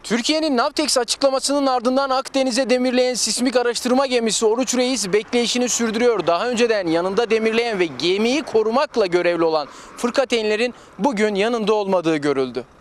Türkiye'nin Navtex açıklamasının ardından Akdeniz'e demirleyen sismik araştırma gemisi Oruç Reis bekleyişini sürdürüyor. Daha önceden yanında demirleyen ve gemiyi korumakla görevli olan fırkateynlerin bugün yanında olmadığı görüldü.